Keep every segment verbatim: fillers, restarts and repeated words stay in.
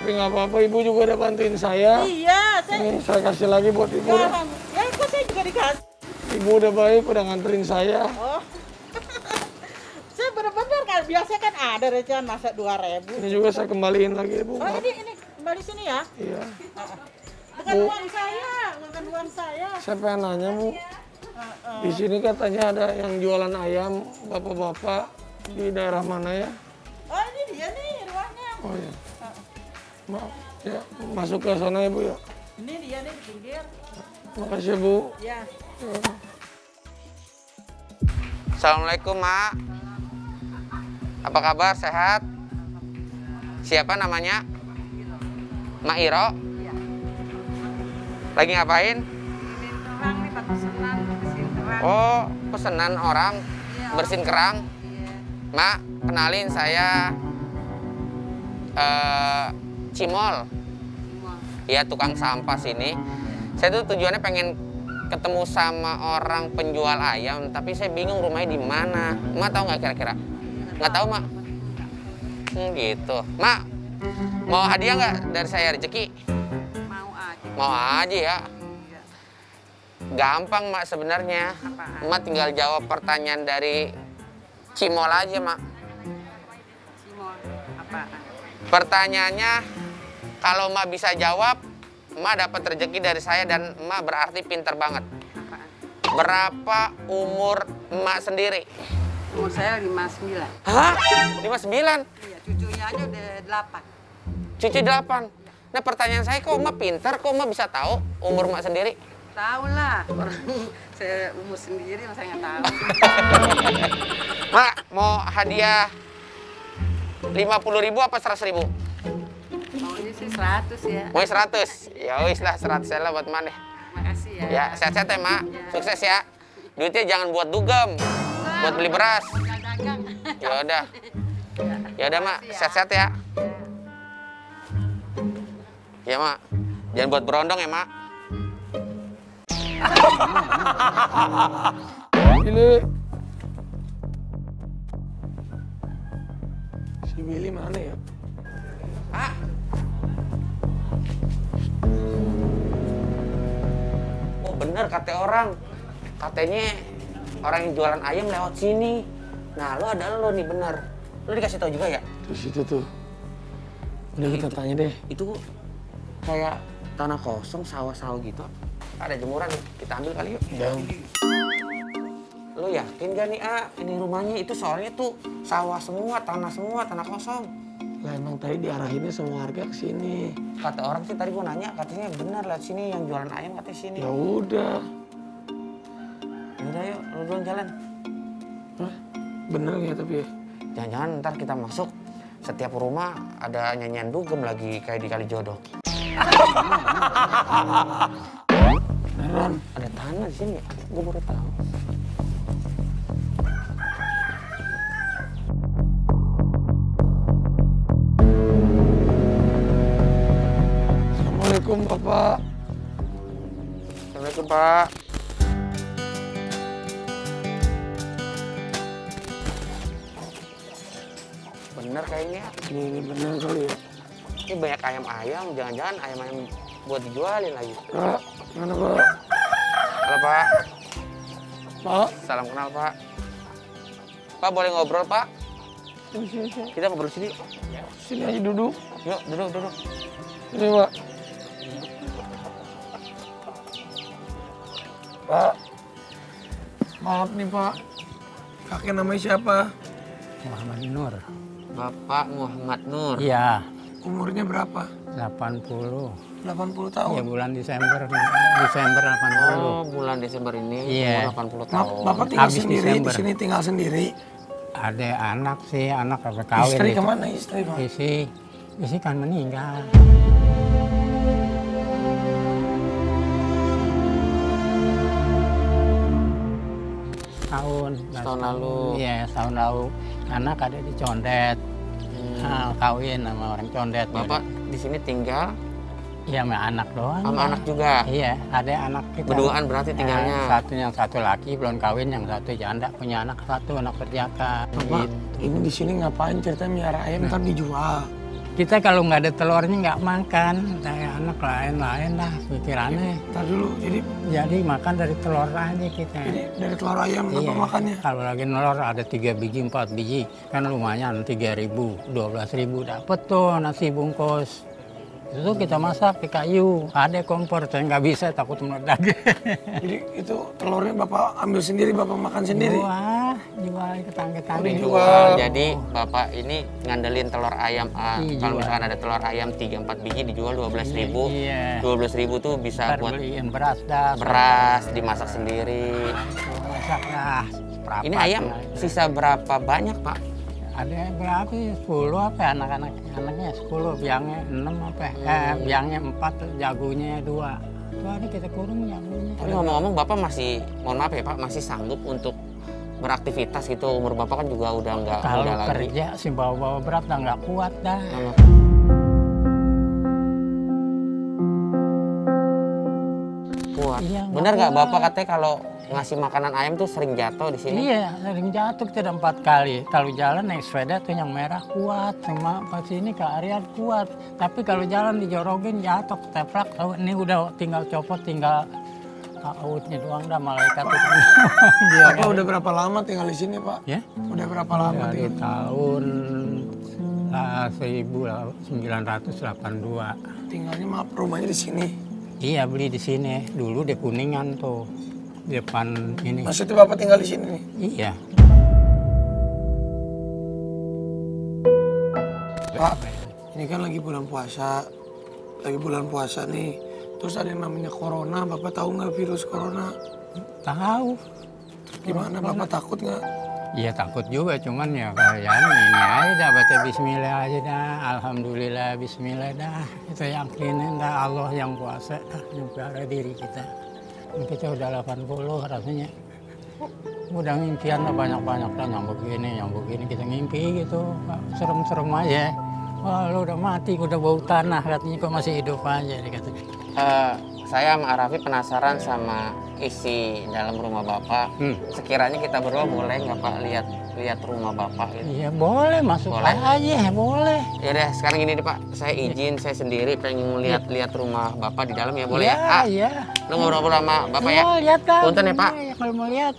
Tapi nggak apa-apa, Ibu juga udah bantuin saya. Iya, saya... Ini saya kasih lagi buat Ibu. Ya, ya kok saya juga dikasih. Ibu udah baik, udah nganterin saya. Oh. Saya bener-bener kan, biasanya kan ada recehan masa dua ribu. Ini juga saya kembaliin lagi, Ibu. Oh, ini, ini kembali sini ya? Iya. Bukan Bu, uang saya, bukan uang saya. saya pengen nanya, Bu. Di sini katanya ada yang jualan ayam, bapak-bapak di daerah mana ya? Oh, ini dia nih ruangnya. Oh iya. Maaf, ya masuk ke sana ya, Bu ya. Ini dia nih di pinggir. Makasih, Bu. Ya. Ya. Assalamualaikum, Mak. Apa kabar? Sehat? Siapa namanya? Mak Iro? Lagi ngapain? Oh, pesenan orang bersihin kerang. Mak, kenalin saya uh, Cimol. Iya, tukang sampah sini. Saya tuh tujuannya pengen ketemu sama orang penjual ayam, tapi saya bingung rumahnya di mana. Mak tahu nggak kira-kira? Nggak tahu, Mak. Hmm, gitu. Mak, mau hadiah nggak dari saya rezeki? Mau aja. Mau aja ya. Gampang, Mak, sebenarnya. Mak tinggal jawab pertanyaan dari Cimol aja, Mak. Cimol, apaan? Pertanyaannya, kalau Mak bisa jawab, Mak dapat rezeki dari saya dan Mak berarti pinter banget. Apaan? Berapa umur Mak sendiri? Umur saya lima puluh sembilan. Hah? lima puluh sembilan? Iya, cucunya aja udah delapan. Cucu delapan. Nah, pertanyaan saya, kok Mak pinter? Kok Mak bisa tahu umur Mak sendiri? Tahu lah, orang saya umur sendiri masa nggak tahu. Mak, mau hadiah lima puluh ribu apa seratus ribu? Maunya sih seratus ya. Mau seratus? Ya wis lah, seratus lah buat Mak deh. Makasih ya. Ya, sehat-sehat ya, Mak. Ya. Sukses ya. Duitnya jangan buat dugem, buat beli beras. Nggak dagang. Ya udah. Ya udah, Mak. Makasih ya. Sehat-sehat ya. Ya, Mak. Jangan buat berondong ya, Mak. Billy. Si Billy mana ya? Pak. Oh, bener kata orang. Katanya orang yang jualan ayam lewat sini. Nah, lo adalah lo nih, bener. Lo dikasih tahu juga ya? Di situ tuh. Udah kita itu, tanya deh. Itu kayak tanah kosong, sawah-sawah gitu. Ada jemuran, kita ambil kali yuk. Jangan. Lo yakin gak nih, A? Ini rumahnya itu soalnya tuh sawah semua, tanah semua, tanah kosong. Lah emang tadi diarahinnya semua harga ke sini. Kata orang sih tadi gua nanya, katanya benar lah sini yang jualan ayam katanya sini. Ya udah. Yaudah yuk, lo duluan jalan. Hah? Bener ya tapi ya? Jangan-jangan ntar kita masuk, setiap rumah ada nyanyian dugem lagi kayak di Kalijodo. Beneran? Ada tanah di sini ya? Gue baru tahu. Assalamualaikum, Bapak. Assalamualaikum, Pak. Bener kayaknya. Ini, ini bener kali ya? Ini banyak ayam-ayam, jangan-jangan ayam-ayam buat dijualin lagi. Pak, mana Pak? Halo, Pak. Pak? Salam kenal, Pak. Pak, boleh ngobrol, Pak? Sini, sini, sini. Kita ngobrol sini. Sini aja duduk. Yuk, duduk, duduk. Ini, Pak. Pak. Maaf nih, Pak. Kakek namanya siapa? Muhammad Nur. Bapak Muhammad Nur. Iya, Umurnya berapa? delapan puluh. delapan puluh Ya tahun. bulan Desember, Desember delapan puluh. Oh, bulan Desember ini Iya. umur delapan puluh Nah, tahun. Bapak tinggal Habis sendiri, di Desember. sini tinggal sendiri. Ada anak sih, anak apa kawin. Istri gitu. kemana istri, Pak? Isi, isi kan meninggal. Setahun. Setahun lalu. Iya, setahun lalu. Anak ada di Condet. Nah, kawin sama orang Condet. Bapak di sini tinggal Iya, sama anak doang. sama ya. anak juga. Iya, ada anak kita. Berduaan berarti tinggalnya. Nah, satu yang satu laki belum kawin, yang satu janda punya anak satu, anak perjaka. Bapak, Gitu. ini di sini ngapain ceritanya miara ayam ntar dijual? kita kalau nggak ada telurnya nggak makan. Kayak anak lain-lain lah pikirannya. Ntar dulu, jadi Jadi makan dari telur aja kita. jadi dari telur ayam Iya. Bapak makannya. Kalau lagi nelor ada tiga biji, empat biji, kan lumayan tiga ribu, dua belas ribu dapet tuh nasi bungkus. Itu kita masak di kayu, ada kompor, saya nggak bisa takut meledak. Jadi itu telurnya Bapak ambil sendiri, Bapak makan sendiri. Jual, jual ke tetangga-tetangga. Oh, dijual. Jual. Jadi bapak ini ngandelin telur ayam. ah, Iya, kalau jual. misalkan ada telur ayam tiga empat biji dijual dua belas ribu. Iya. dua belas ribu tuh bisa Ntar buat beliin beras dah. beras, dimasak sendiri. Masak dah. seperempat Ini ayam lah. sisa berapa banyak Pak? Ada berapa sih? sepuluh apa ya anak-anak? Anaknya sepuluh, biangnya enam apa ya? Eh, biangnya empat, jagonya dua. Tuh ada kita kurung jagonya. Tapi ngomong-ngomong Bapak masih, mohon maaf ya Pak, masih sanggup untuk beraktivitas gitu? Umur Bapak kan juga udah nggak Kalau muda lagi. kerja sih bawa-bawa berat dah nggak kuat dah. Nah, kuat. Iya, nggak Bener nggak kuat. Bapak katanya kalau ngasih makanan ayam tuh sering jatuh di sini? Iya, sering jatuh kita ada empat kali. Kalau jalan naik sepeda tuh yang merah kuat, sama pas ini ke area kuat. Tapi kalau jalan dijorogin jatuh, keteplak. Oh, ini udah tinggal copot, tinggal outnya doang dah malaikat itu. Dia Bapak udah berapa lama tinggal di sini, Pak? ya, Udah berapa lama dari tinggal? tahun lah, seribu sembilan ratus delapan puluh dua. Tinggalnya maaf rumahnya di sini. Iya beli di sini. Dulu di Kuningan tuh, di depan ini. Maksudnya Bapak tinggal di sini nih? Iya. Pak, ini kan lagi bulan puasa. Lagi bulan puasa nih. Terus ada yang namanya corona. Bapak tahu nggak virus corona? Tahu. Gimana? Bapak takut nggak? Iya takut juga, cuman ya kalian ini aja dah, baca bismillah aja dah. Alhamdulillah bismillah dah. Kita yakinin dah Allah yang kuasa dah, yang pelihara diri kita. Kita udah delapan puluh rasanya. Udah ngimpian lah banyak-banyak lah, yang begini, yang begini. Kita ngimpi gitu, serem-serem aja. Wah lu udah mati, udah bau tanah, katanya kok masih hidup aja. Dikata. Eh, saya sama Arafi penasaran sama isi dalam rumah Bapak. Hmm. Sekiranya kita berdua boleh nggak Pak lihat lihat rumah Bapak gitu? Iya boleh, masuk Boleh. aja, boleh. Ya deh, sekarang gini deh Pak, saya izin saya sendiri pengen lihat-lihat rumah Bapak di dalam ya, boleh ya? Iya, Ah, iya. lu ngobrol sama Bapak ya? Oh, lihat kan. Punten ya, Pak. Iya, kalau mau lihat.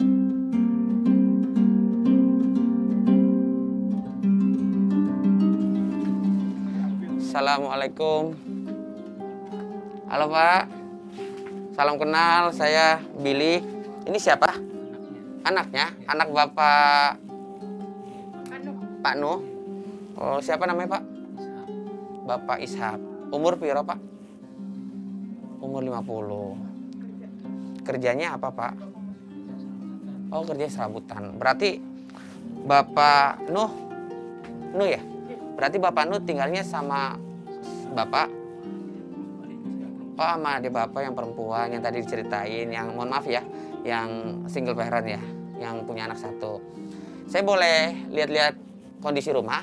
Assalamualaikum. Halo Pak. Salam kenal, saya Billy. Ini siapa? Anaknya? Anak Bapak Pak Nuh. Oh, siapa namanya Pak? Bapak Ishak. Umur piro Pak? Umur lima puluh. Kerjanya apa Pak? Oh, kerja serabutan. Berarti Bapak Nuh, Nuh ya? Berarti Bapak Nuh tinggalnya sama Bapak? Oh, sama adik Bapak yang perempuan yang tadi diceritain, yang mohon maaf ya, yang single parent ya, yang punya anak satu. Saya boleh lihat-lihat kondisi rumah?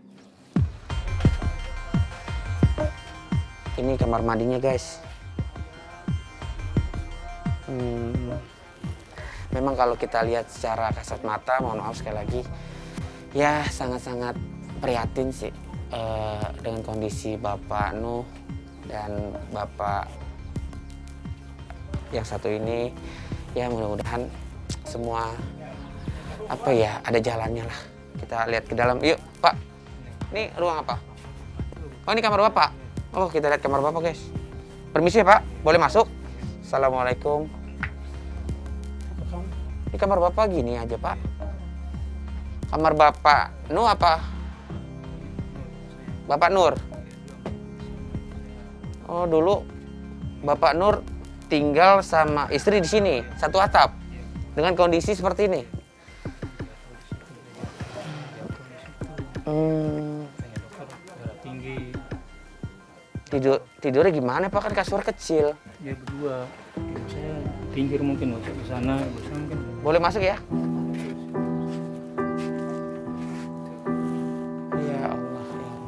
Ini kamar mandinya guys. Hmm. Memang kalau kita lihat secara kasat mata, mohon maaf sekali lagi, ya sangat-sangat prihatin sih eh, dengan kondisi Bapak Nuh dan Bapak yang satu ini. Ya mudah-mudahan semua apa ya ada jalannya lah. Kita lihat ke dalam. Yuk Pak, ini ruang apa? Oh ini kamar Bapak. Oh kita lihat kamar Bapak guys. Permisi ya Pak, boleh masuk? Assalamualaikum. Ini kamar Bapak gini aja Pak. Kamar Bapak Nuh apa? Bapak Nur. Oh dulu Bapak Nur tinggal sama istri di sini, satu atap, dengan kondisi seperti ini. Hmm. Tidur tidurnya gimana Pak, kan kasur kecil. Ya berdua, saya pinggir mungkin waktu ke sana, bersama mungkin. Boleh masuk ya? Ya Allah.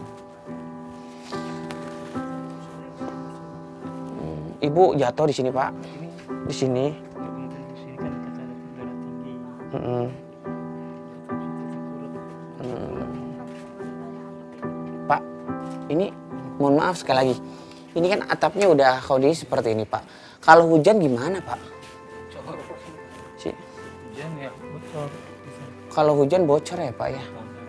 Hmm, Ibu jatuh di sini Pak, di sini. Ya, mungkin di sini kan kita ada darah tinggi. Mm-mm. Hmm. Pak, Ini mohon maaf sekali lagi. Ini kan atapnya udah kondisi seperti ini, Pak. Kalau hujan gimana, Pak? Si. Hujan ya bocor. Kalau hujan bocor ya, Pak ya.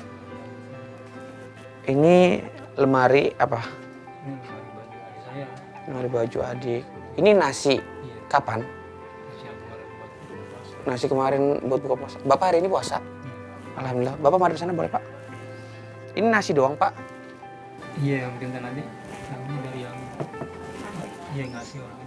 Ini lemari apa? Ini lemari baju adik saya. Lemari baju adik. Ini nasi. Iya. Kapan? Nasi yang kemarin buat buka puasa. Nasi kemarin buat buka puasa. Bapak hari ini puasa? Iya. Alhamdulillah. Bapak mari ke sana boleh, Pak? Ini nasi doang, Pak. Iya, yang minta nanti. Yang ini dari yang iya ngasih orang.